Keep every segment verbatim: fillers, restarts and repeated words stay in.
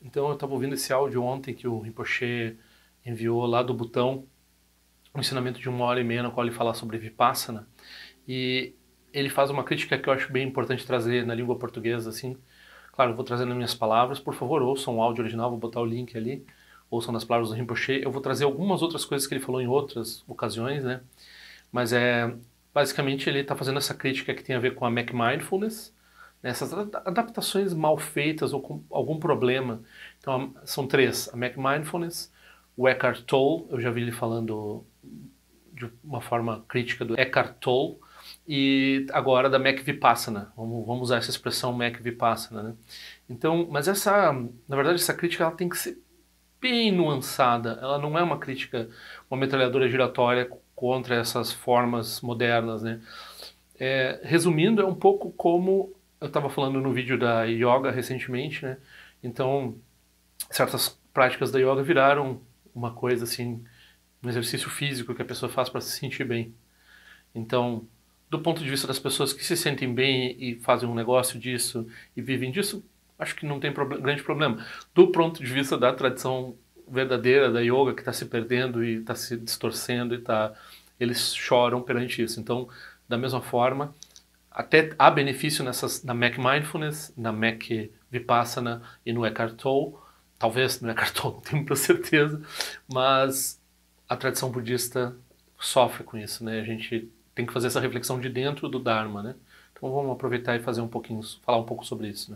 Então eu estava ouvindo esse áudio ontem que o Rinpoche enviou lá do Butão, um ensinamento de uma hora e meia no qual ele fala sobre Vipassana, e ele faz uma crítica que eu acho bem importante trazer na língua portuguesa, assim. Claro, eu vou trazer nas minhas palavras, por favor, ouçam o áudio original, vou botar o link ali, ouçam nas palavras do Rinpoche. Eu vou trazer algumas outras coisas que ele falou em outras ocasiões, né? Mas é, basicamente ele está fazendo essa crítica que tem a ver com a Mac Mindfulness, né? Essas adaptações mal feitas ou com algum problema. Então são três: a Mac Mindfulness, o Eckhart Tolle, eu já vi ele falando de uma forma crítica do Eckhart Tolle, e agora da Mac Vipassana. Vamos, vamos usar essa expressão Mac Vipassana, né? Então, mas essa, na verdade, essa crítica ela tem que ser bem nuançada. Ela não é uma crítica, uma metralhadora giratória contra essas formas modernas, né? É, resumindo, é um pouco como eu estava falando no vídeo da yoga recentemente, né? Então, certas práticas da yoga viraram uma coisa assim, um exercício físico que a pessoa faz para se sentir bem. Então, do ponto de vista das pessoas que se sentem bem e fazem um negócio disso e vivem disso, acho que não tem problem- grande problema. Do ponto de vista da tradição verdadeira da yoga, que está se perdendo e está se distorcendo, e tá, eles choram perante isso. Então, da mesma forma, até há benefício nessas, na Mac Mindfulness, na Mac Vipassana e no Eckhart Tolle. Talvez no Eckhart Tolle, não tenho muita certeza, mas a tradição budista sofre com isso, né? A gente tem que fazer essa reflexão de dentro do Dharma, né? Então vamos aproveitar e fazer um pouquinho, falar um pouco sobre isso, né?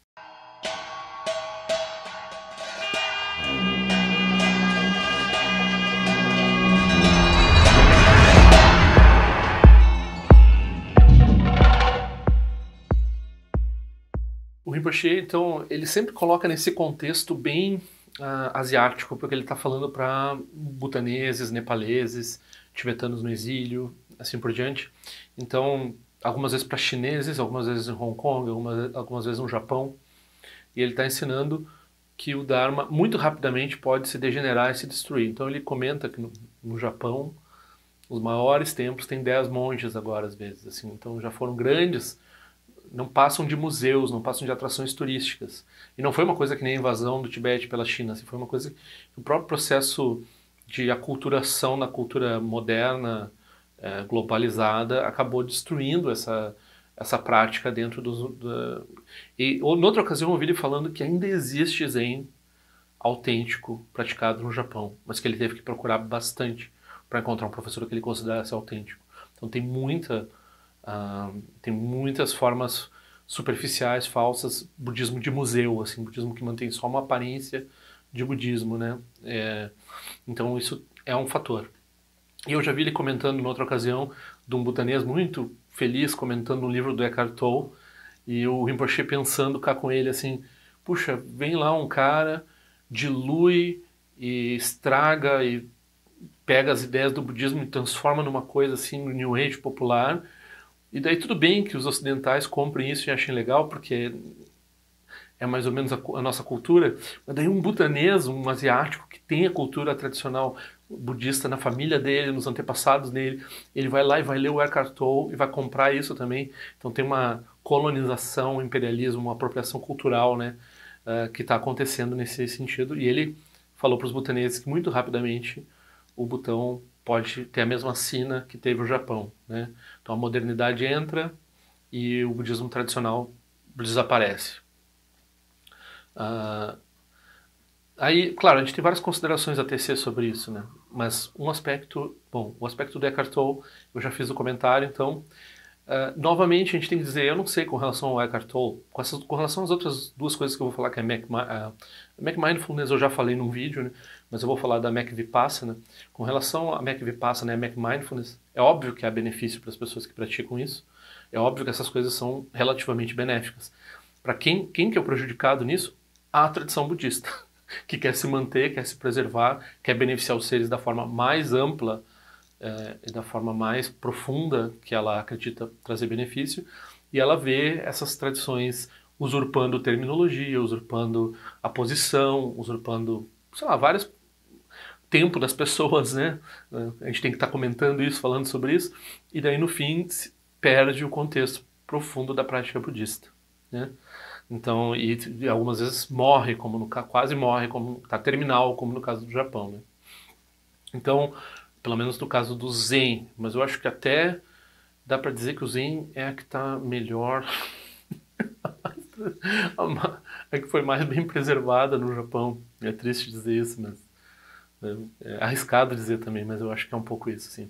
O Rinpoche, então, ele sempre coloca nesse contexto bem uh, asiático, porque ele está falando para butaneses, nepaleses, tibetanos no exílio, assim por diante. Então, algumas vezes para chineses, algumas vezes em Hong Kong, algumas, algumas vezes no Japão. E ele está ensinando que o Dharma, muito rapidamente, pode se degenerar e se destruir. Então, ele comenta que no, no Japão, os maiores templos têm dez monges agora, às vezes. Assim, então, já foram grandes, não passam de museus, não passam de atrações turísticas. E não foi uma coisa que nem a invasão do Tibete pela China, assim, foi uma coisa que o próprio processo de aculturação na cultura moderna, é, globalizada, acabou destruindo essa, essa prática dentro dos... Do... E noutra ocasião eu ouvi ele falando que ainda existe Zen autêntico praticado no Japão, mas que ele teve que procurar bastante para encontrar um professor que ele considerasse autêntico. Então tem muita... Uh, tem muitas formas superficiais, falsas, budismo de museu, assim, budismo que mantém só uma aparência de budismo, né? É, então isso é um fator. E eu já vi ele comentando em outra ocasião de um butanês muito feliz comentando um livro do Eckhart Tolle, e o Rinpoche pensando cá com ele assim, puxa, vem lá um cara, dilui e estraga e pega as ideias do budismo e transforma numa coisa assim, no New Age popular. E daí tudo bem que os ocidentais comprem isso e achem legal, porque é mais ou menos a, a nossa cultura, mas daí um butanês, um asiático que tem a cultura tradicional budista na família dele, nos antepassados dele, ele vai lá e vai ler o Eckhart Tolle e vai comprar isso também. Então tem uma colonização, um imperialismo, uma apropriação cultural, né, uh, que está acontecendo nesse sentido. E ele falou para os butaneses que muito rapidamente o Butão pode ter a mesma sina que teve o Japão, né? Então a modernidade entra e o budismo tradicional desaparece. Uh, aí, claro, a gente tem várias considerações a tecer sobre isso, né? Mas um aspecto, bom, o aspecto do Eckhart Tolle, eu já fiz o comentário, então, uh, novamente a gente tem que dizer, eu não sei com relação ao Eckhart Tolle, com, essas, com relação às outras duas coisas que eu vou falar, que é Mac, uh, Mac Mindfulness, eu já falei num vídeo, né? Mas eu vou falar da Mac Vipassana. Com relação a Mac Vipassana e a Mac Mindfulness, é óbvio que há benefício para as pessoas que praticam isso, é óbvio que essas coisas são relativamente benéficas. Para quem, quem que é o prejudicado nisso? A tradição budista, que quer se manter, quer se preservar, quer beneficiar os seres da forma mais ampla é, e da forma mais profunda que ela acredita trazer benefício, e ela vê essas tradições usurpando terminologia, usurpando a posição, usurpando, sei lá, várias tempo das pessoas, né? A gente tem que estar comentando isso, falando sobre isso, e daí no fim se perde o contexto profundo da prática budista, né? Então, e, e algumas vezes morre, como no, quase morre, como tá terminal, como no caso do Japão, né? Então, pelo menos no caso do Zen, mas eu acho que até dá para dizer que o Zen é a que está melhor, a que foi mais bem preservada no Japão. É triste dizer isso, mas é, é arriscado dizer também, mas eu acho que é um pouco isso, sim.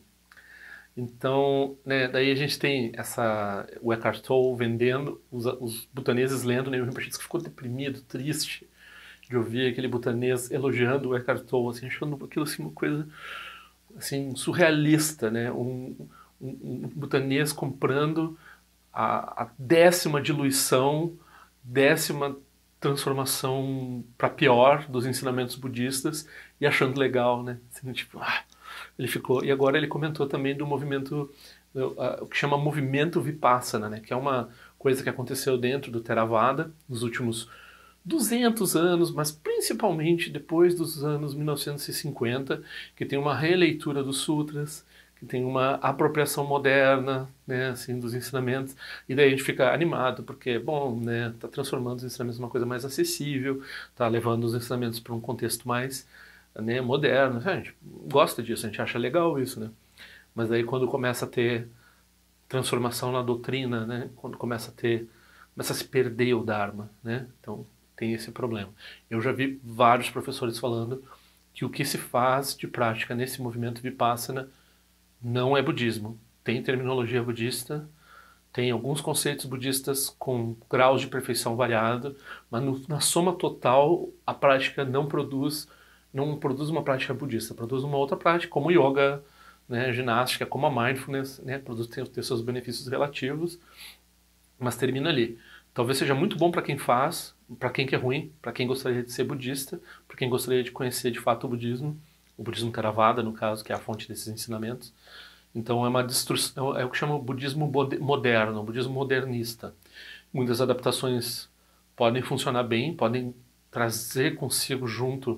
Então, né, daí a gente tem essa, o Eckhart Tolle vendendo, os, os butaneses lendo, né, o Rinpoche que ficou deprimido, triste de ouvir aquele butanês elogiando o Eckhart Tolle, assim, achando aquilo assim uma coisa assim surrealista, né, um, um, um butanês comprando a, a décima diluição, décima transformação para pior dos ensinamentos budistas e achando legal, né, assim, tipo, ah, ele ficou, e agora ele comentou também do movimento, o que chama movimento Vipassana, né, que é uma coisa que aconteceu dentro do Theravada nos últimos duzentos anos, mas principalmente depois dos anos mil novecentos e cinquenta, que tem uma releitura dos sutras, que tem uma apropriação moderna, né, assim, dos ensinamentos, e daí a gente fica animado, porque, bom, né, tá transformando os ensinamentos numa coisa mais acessível, tá levando os ensinamentos para um contexto mais, né, moderno. A gente gosta disso, a gente acha legal isso, né? Mas aí quando começa a ter transformação na doutrina, né, quando começa a ter, começa a se perder o Dharma, né? Então tem esse problema. Eu já vi vários professores falando que o que se faz de prática nesse movimento Vipassana não é budismo. Tem terminologia budista, tem alguns conceitos budistas com graus de perfeição variado, mas no, na soma total a prática não produz não produz uma prática budista, produz uma outra prática, como yoga, né, ginástica, como a mindfulness, né, produz tem, tem seus benefícios relativos, mas termina ali. Talvez seja muito bom para quem faz, para quem que é ruim, para quem gostaria de ser budista, para quem gostaria de conhecer de fato o budismo, o budismo Theravada, no caso, que é a fonte desses ensinamentos. Então é uma destruição, é o que chama o budismo moderno, o budismo modernista. Muitas adaptações podem funcionar bem, podem trazer consigo junto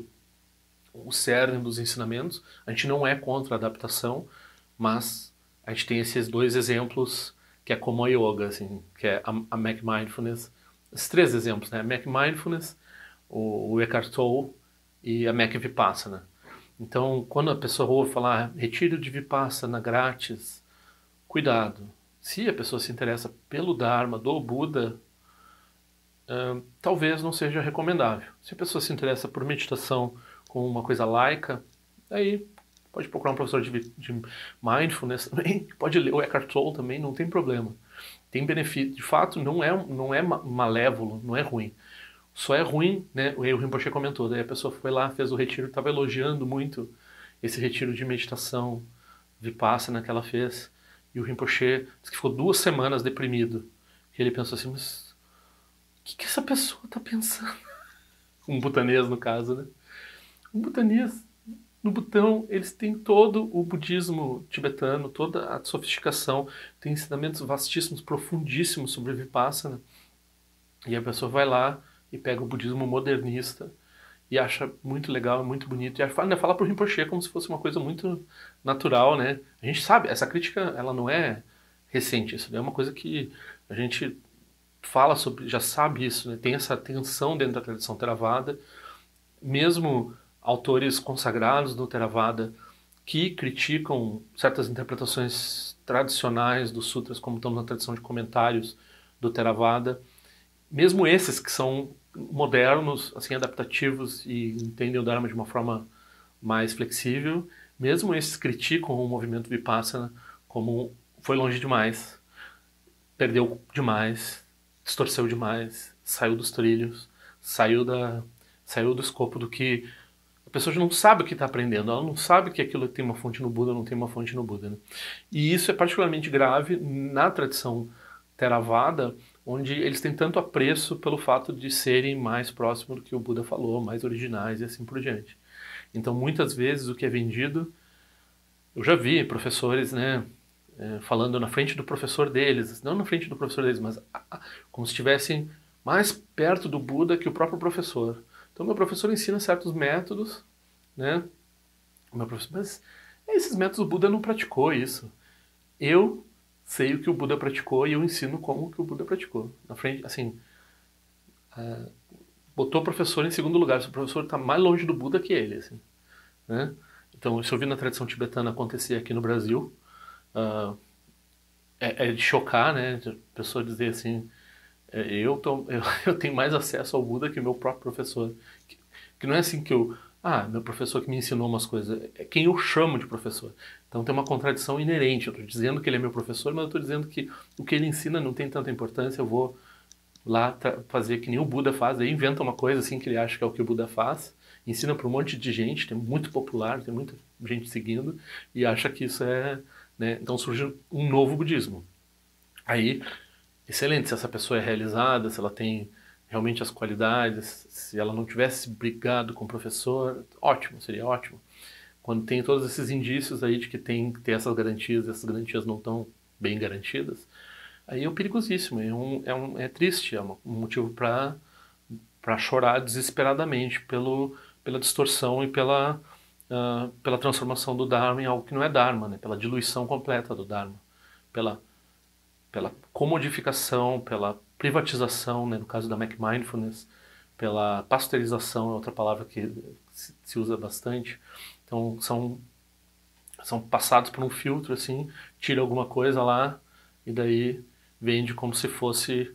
o cerne dos ensinamentos. A gente não é contra a adaptação, mas a gente tem esses dois exemplos que é como a yoga, assim, que é a, a Mac Mindfulness. Esses três exemplos, né? A Mac Mindfulness, o, o Eckhart Tolle e a Mac Vipassana. Então, quando a pessoa ouve falar retiro de Vipassana grátis, cuidado. Se a pessoa se interessa pelo Dharma do Buda, hum, talvez não seja recomendável. Se a pessoa se interessa por meditação com uma coisa laica, aí pode procurar um professor de, de mindfulness também, pode ler o Eckhart Tolle também, não tem problema. Tem benefício, de fato, não é, não é malévolo, não é ruim. Só é ruim, né? O Rinpoche comentou, daí a pessoa foi lá, fez o retiro, estava elogiando muito esse retiro de meditação Vipassana que ela fez, e o Rinpoche disse que ficou duas semanas deprimido. E ele pensou assim, mas o que, que essa pessoa está pensando? Um butanês, no caso, né? Um butanês. No Butão, eles têm todo o budismo tibetano, toda a sofisticação, tem ensinamentos vastíssimos, profundíssimos sobre Vipassana. E a pessoa vai lá e pega o budismo modernista e acha muito legal, muito bonito. E ainda fala pro Rinpoche como se fosse uma coisa muito natural, né? A gente sabe, essa crítica, ela não é recente, isso é uma coisa que a gente fala sobre, já sabe isso, né? Tem essa tensão dentro da tradição Theravada, mesmo autores consagrados do Theravada que criticam certas interpretações tradicionais dos sutras, como estão na tradição de comentários do Theravada, mesmo esses que são modernos, assim, adaptativos e entendem o Dharma de uma forma mais flexível, mesmo esses criticam o movimento Vipassana como foi longe demais, perdeu demais, distorceu demais, saiu dos trilhos, saiu, da, saiu do escopo do que a pessoa já não sabe o que está aprendendo, ela não sabe que aquilo tem uma fonte no Buda ou não tem uma fonte no Buda. Né? E isso é particularmente grave na tradição Theravada, onde eles têm tanto apreço pelo fato de serem mais próximos do que o Buda falou, mais originais e assim por diante. Então, muitas vezes, o que é vendido, eu já vi professores, né, falando na frente do professor deles, não na frente do professor deles, mas como se estivessem mais perto do Buda que o próprio professor. Então, meu professor ensina certos métodos, né? O meu professor, mas esses métodos o Buda não praticou isso. Eu sei o que o Buda praticou e eu ensino como que o Buda praticou. Na frente, assim, botou o professor em segundo lugar. O professor está mais longe do Buda que ele, assim, né? Então, isso eu vi na tradição tibetana acontecer aqui no Brasil. Uh, é, é de chocar, né? A pessoa dizer assim, é, eu, tô, eu, eu tenho mais acesso ao Buda que o meu próprio professor. Que, que não é assim que eu... Ah, meu professor que me ensinou umas coisas. É quem eu chamo de professor. Então tem uma contradição inerente. Eu estou dizendo que ele é meu professor, mas eu estou dizendo que o que ele ensina não tem tanta importância. Eu vou lá fazer que nem o Buda faz. Aí inventa uma coisa assim que ele acha que é o que o Buda faz. Ensina para um monte de gente, tem muito popular, tem muita gente seguindo. E acha que isso é... Né? Então surge um novo budismo. Aí, excelente, se essa pessoa é realizada, se ela tem realmente as qualidades, se ela não tivesse brigado com o professor, ótimo, seria ótimo. Quando tem todos esses indícios aí de que tem que ter essas garantias e essas garantias não estão bem garantidas, aí é um perigosíssimo, é, um, é, um, é triste, é um motivo para para chorar desesperadamente pelo, pela distorção e pela, uh, pela transformação do Dharma em algo que não é Dharma, né? Pela diluição completa do Dharma, pela, pela comodificação, pela privatização, né? No caso da Mac Mindfulness, pela pasteurização, é outra palavra que se, se usa bastante. Então são, são passados por um filtro, assim, tira alguma coisa lá e daí vende como se fosse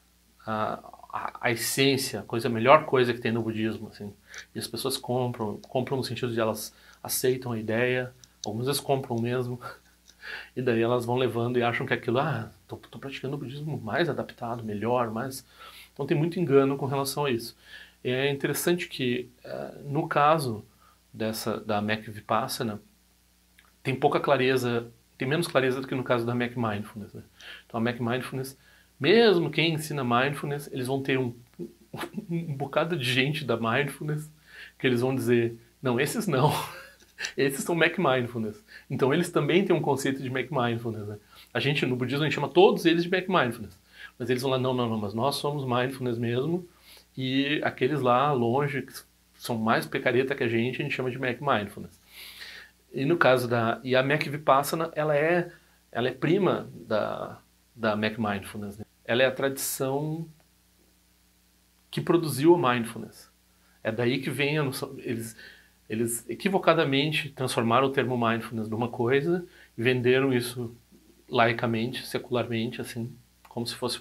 a, a, a essência, a coisa, a melhor coisa que tem no budismo, assim. E as pessoas compram, compram no sentido de elas aceitam a ideia, algumas vezes compram mesmo, e daí elas vão levando e acham que aquilo, ah, tô, tô praticando o budismo mais adaptado, melhor, mais... Então tem muito engano com relação a isso. E é interessante que, no caso dessa, da Mac Vipassana, tem pouca clareza, tem menos clareza do que no caso da Mac Mindfulness, né? Então a Mac Mindfulness, mesmo quem ensina Mindfulness, eles vão ter um, um bocado de gente da Mindfulness que eles vão dizer, não, esses não, esses são Mac Mindfulness. Então eles também têm um conceito de Mac Mindfulness, né? A gente, no budismo, a gente chama todos eles de Mac Mindfulness. Mas eles vão lá, não, não, não, mas nós somos Mindfulness mesmo, e aqueles lá, longe, que são mais picareta que a gente, a gente chama de Mac Mindfulness. E no caso da... E a Mac Vipassana, ela é, ela é prima da, da Mac Mindfulness, né? Ela é a tradição que produziu o Mindfulness. É daí que vem a noção... Eles, eles equivocadamente transformaram o termo Mindfulness numa coisa e venderam isso laicamente, secularmente, assim, como se fosse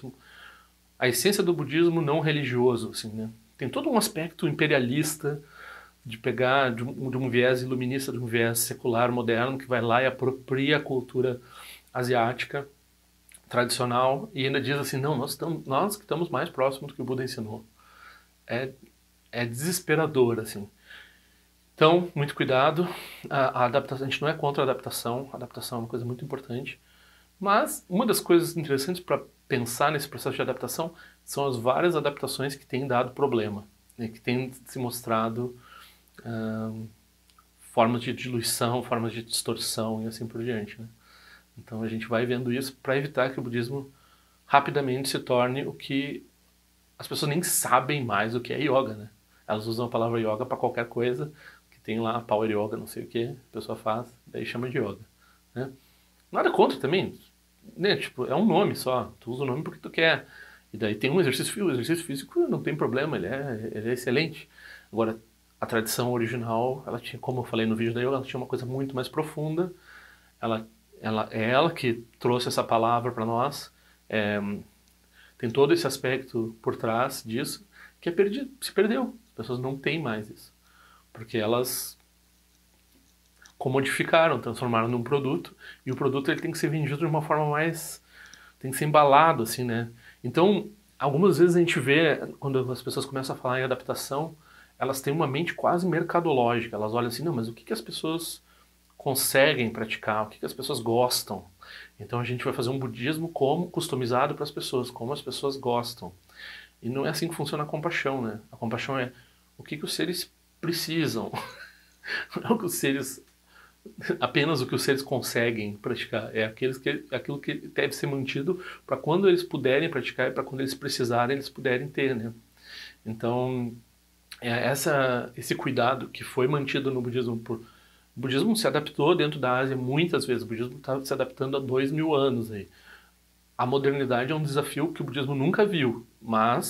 a essência do budismo não religioso, assim, né? Tem todo um aspecto imperialista de pegar de um, de um viés iluminista, de um viés secular moderno, que vai lá e apropria a cultura asiática tradicional e ainda diz assim, não, nós, estamos, nós que estamos mais próximos do que o Buda ensinou. É, é desesperador, assim. Então, muito cuidado. A, a adaptação, a gente não é contra a adaptação, a adaptação é uma coisa muito importante. Mas uma das coisas interessantes para pensar nesse processo de adaptação são as várias adaptações que têm dado problema, né, que têm se mostrado hum, formas de diluição, formas de distorção e assim por diante, né? Então a gente vai vendo isso para evitar que o budismo rapidamente se torne o que as pessoas nem sabem mais o que é yoga, né? Elas usam a palavra yoga para qualquer coisa, que tem lá power yoga, não sei o que, a pessoa faz, daí chama de yoga, né? Nada contra também, né? Tipo, é um nome só, tu usa o nome porque tu quer. E daí tem um exercício físico, o exercício físico não tem problema, ele é, ele é excelente. Agora, a tradição original, ela tinha, como eu falei no vídeo da yoga, ela tinha uma coisa muito mais profunda. Ela, ela é ela que trouxe essa palavra para nós. É, tem todo esse aspecto por trás disso que é perdido, se perdeu. As pessoas não têm mais isso, porque elas comodificaram, transformaram num produto, e o produto ele tem que ser vendido de uma forma mais... tem que ser embalado, assim, né? Então, algumas vezes a gente vê, quando as pessoas começam a falar em adaptação, elas têm uma mente quase mercadológica, elas olham assim, não, mas o que, que as pessoas conseguem praticar, o que, que as pessoas gostam? Então a gente vai fazer um budismo como customizado para as pessoas, como as pessoas gostam. E não é assim que funciona a compaixão, né? A compaixão é o que, que os seres precisam, não é o que os seres... apenas o que os seres conseguem praticar, é aqueles que, aquilo que deve ser mantido para quando eles puderem praticar e para quando eles precisarem, eles puderem ter, né? Então, é essa, esse cuidado que foi mantido no budismo, por, o budismo se adaptou dentro da Ásia muitas vezes, o budismo está se adaptando há dois mil anos aí. A modernidade é um desafio que o budismo nunca viu, mas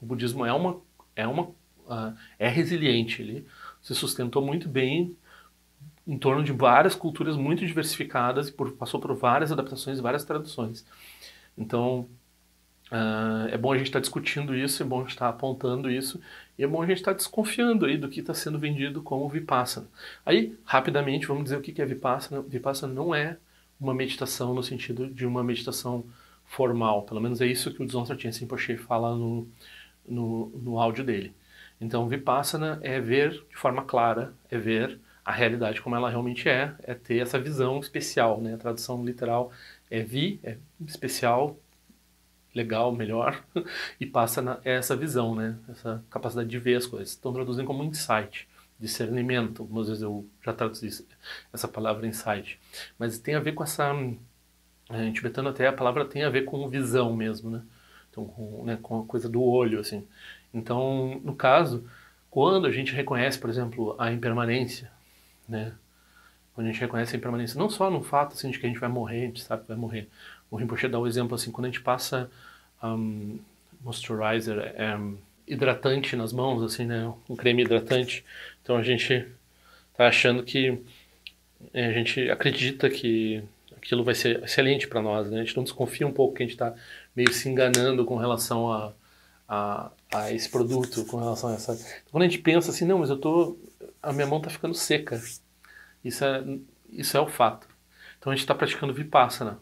O budismo é uma, é uma, uh, é resiliente, ele se sustentou muito bem em torno de várias culturas muito diversificadas e por, passou por várias adaptações, várias traduções. Então, uh, é bom a gente estar discutindo isso, é bom a gente estar apontando isso, e é bom a gente estar desconfiando aí do que está sendo vendido como Vipassana. Aí, rapidamente, vamos dizer o que é Vipassana. Vipassana não é uma meditação no sentido de uma meditação formal, pelo menos é isso que o Dzongchen Rinpoche Rinpoche fala no, no, no áudio dele. Então, Vipassana é ver de forma clara, é ver a realidade como ela realmente é, é ter essa visão especial, né? A tradução literal é vi, é especial, legal, melhor, e passa na, é essa visão, né? Essa capacidade de ver as coisas. Estão traduzindo como insight, discernimento. Algumas vezes eu já traduzi essa palavra insight. Mas tem a ver com essa... Em tibetano até a palavra tem a ver com visão mesmo, né? Então, com, né, com a coisa do olho, assim. Então, no caso, quando a gente reconhece, por exemplo, a impermanência, né? Quando a gente reconhece a impermanência, não só no fato assim, de que a gente vai morrer, a gente sabe que vai morrer. O Rinpoche dá o exemplo assim, quando a gente passa um, moisturizer, um, hidratante nas mãos, assim, né? Um creme hidratante, então a gente tá achando que a gente acredita que aquilo vai ser excelente para nós, né? A gente não desconfia um pouco que a gente está meio se enganando com relação a, a, a esse produto, com relação a essa... Quando a gente pensa assim, não, mas eu tô... a minha mão está ficando seca. Isso é, isso é o fato. Então a gente está praticando Vipassana.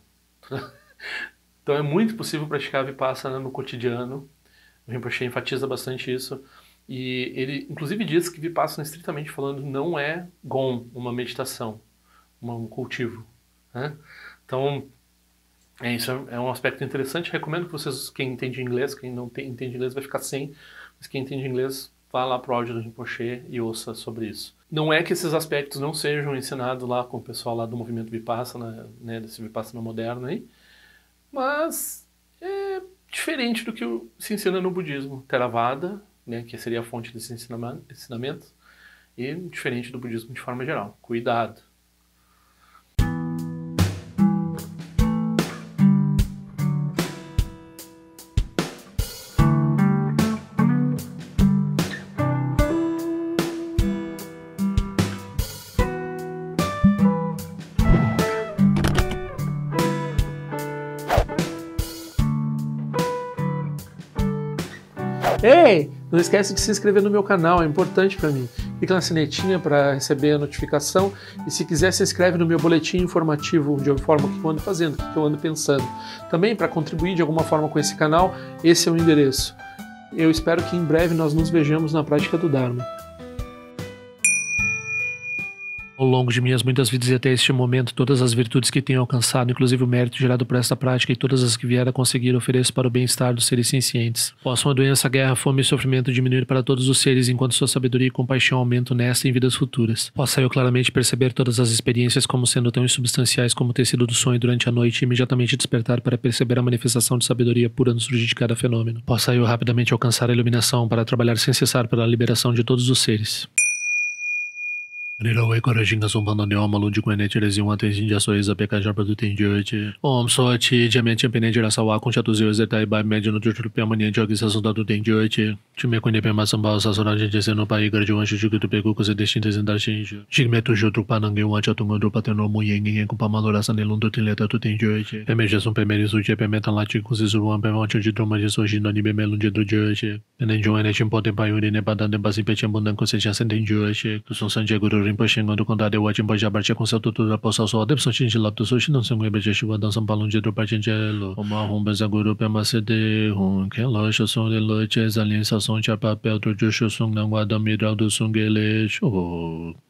Então é muito possível praticar Vipassana no cotidiano. O Rinpoche enfatiza bastante isso. E ele, inclusive, diz que Vipassana, estritamente falando, não é Gon, uma meditação, uma, um cultivo, né? Então, é, isso é, é um aspecto interessante. Recomendo que vocês, quem entende inglês, quem não tem, entende inglês vai ficar sem, mas quem entende inglês, vá lá pro áudio do Rinpoche e ouça sobre isso. Não é que esses aspectos não sejam ensinados lá com o pessoal lá do movimento Vipassana, né, desse Vipassana moderno aí, mas é diferente do que se ensina no budismo Theravada, né, que seria a fonte desse ensinamento, e diferente do budismo de forma geral. Cuidado! Ei, não esquece de se inscrever no meu canal, é importante para mim. Clica na sinetinha para receber a notificação e se quiser se inscreve no meu boletim informativo de alguma forma que eu ando fazendo, o que eu ando pensando. Também para contribuir de alguma forma com esse canal, esse é o endereço. Eu espero que em breve nós nos vejamos na prática do Dharma. Ao longo de minhas muitas vidas e até este momento, todas as virtudes que tenho alcançado, inclusive o mérito gerado por esta prática e todas as que vier a conseguir, ofereço para o bem-estar dos seres sencientes. Possam a doença, a guerra, a fome e o sofrimento diminuir para todos os seres, enquanto sua sabedoria e compaixão aumentam nesta e em vidas futuras. Possa eu claramente perceber todas as experiências como sendo tão insubstanciais como o tecido do sonho durante a noite e imediatamente despertar para perceber a manifestação de sabedoria pura no surgir de cada fenômeno. Possa eu rapidamente alcançar a iluminação para trabalhar sem cessar pela liberação de todos os seres. Nirawe Korajinga Sumpano Neoma Lundi Kwene Tirezi Wante Jinja Soeza Peka Jarpa do Tendiante. Om Soati Diamante Champene Jirasawa com Chatuzio Zetai Bai Médio no Jutru Piamania Jogi Sasunda do Tendiante. Time Kwene Pema Sambao Sasura Gente no Pai Garjuan Shujuku do Pegu Kose Destintes em Darshinju. Jigmetu Jutru Panangue Wacha Tungondo Pateno Muyeng com Pamalora Sanelun do Tileta do Tendiante. Pemeja Sum Pemeri Suji Pemetan Lati com Zisuruan Pemonte de Druma de Sojino Nibe Melun de Drujante. Enenjoane Chimpote Paiuri Nebadan de Basipe Bundan com Seja Sentendiante. Kusum Sanje Guru Rinpoche do Condado de Wachimbo Jabartia com seu tutor da Poça Sol, Depson Chinchilap do Sushi, não se engana, Bejeshiva, Dançam Palum de Drupachinchelo, Oma Rumbeza Guru Pemacede, Hun, Ken Locha, Som de Loche, Zalinsa, Som de Papel, Trujo, Sung, Nanguada, Midral do Sungele, Show.